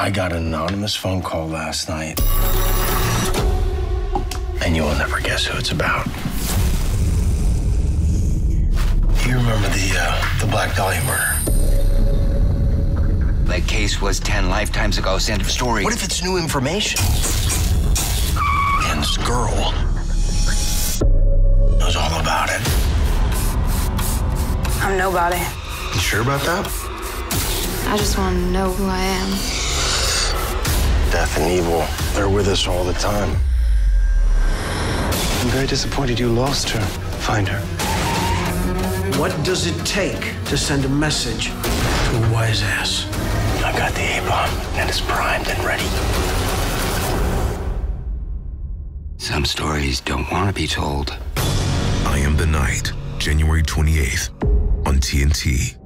I got an anonymous phone call last night, and you will never guess who it's about. You remember the Black Dahlia murder? That case was 10 lifetimes ago. End of story. What if it's new information? And this girl knows all about it. I'm nobody. You sure about that? I just want to know who I am. Death and evil, they're with us all the time. I'm very disappointed you lost her. Find her. What does it take to send a message to a wise ass? I got the A-bomb, and it's primed and ready. Some stories don't want to be told. I Am the Night, January 28th on TNT.